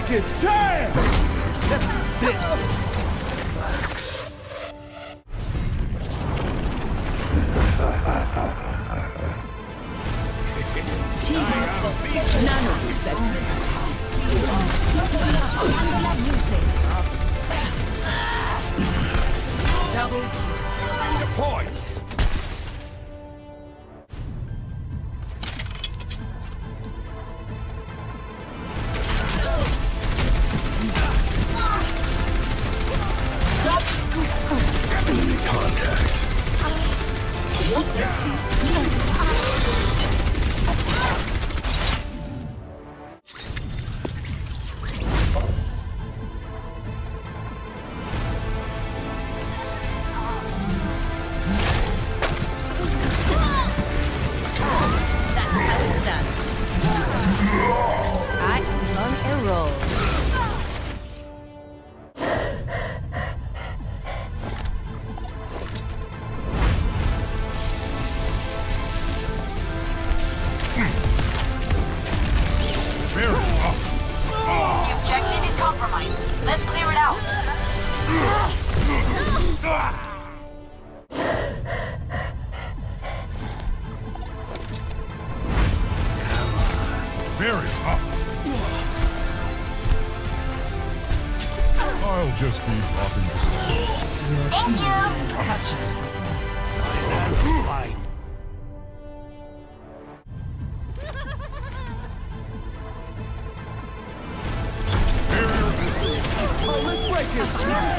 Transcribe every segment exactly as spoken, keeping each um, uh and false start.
breaking! Damn! Team for special nano segment. Unstoppable double The point. Enemy contact. Let's clear it out. Very tough. I'll just be dropping this. Thank you. Fine. Oh, let's break it!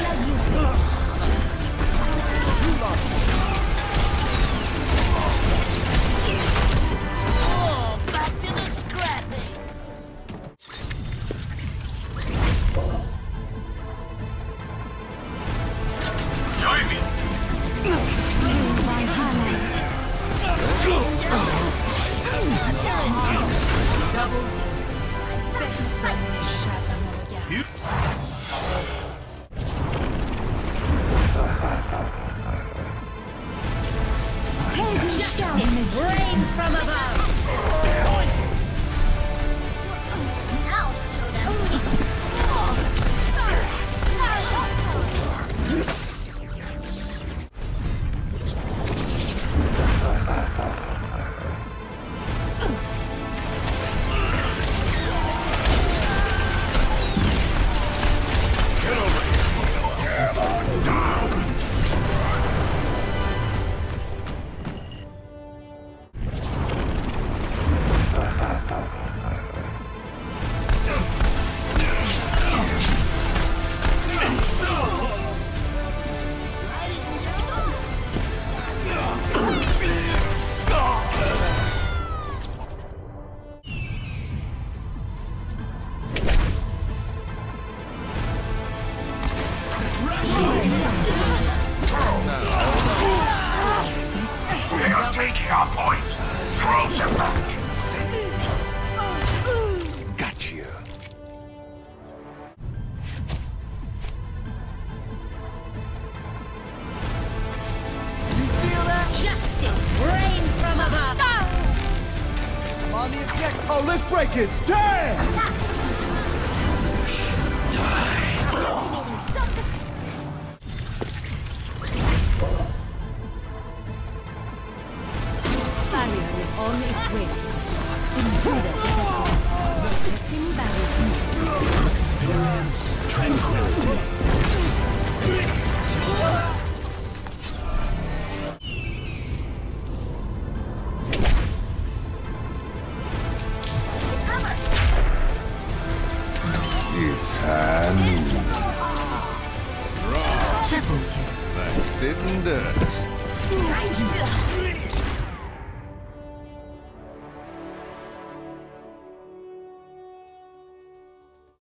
You lost it. Oh, back to the scrapping. Join me. double. You. Justice rains from above. Now show them. They are taking our point. Throw them back. Got you. You feel that? Justice rains from above. I'm on the objective. Oh, let's break it! Damn! Barrier is on its wings. Intruder detected. Protecting barrier. Experience tranquility. It's Hanu. Triple kill. Like sitting ducks.